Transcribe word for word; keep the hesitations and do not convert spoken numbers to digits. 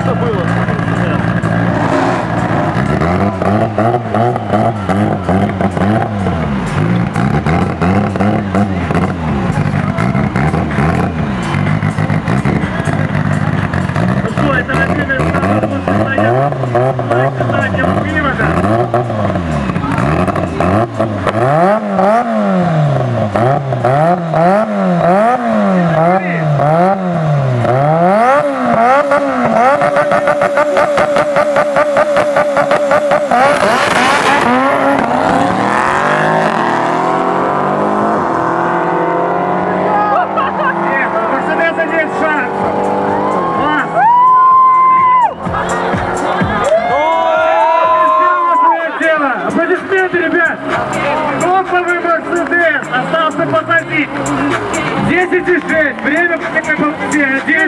что было. Ну что, это Василий Станов, стоят на заднем привода. Аплодисменты, ребят! Топовый Мерседес остался позади. десять и шесть. Время по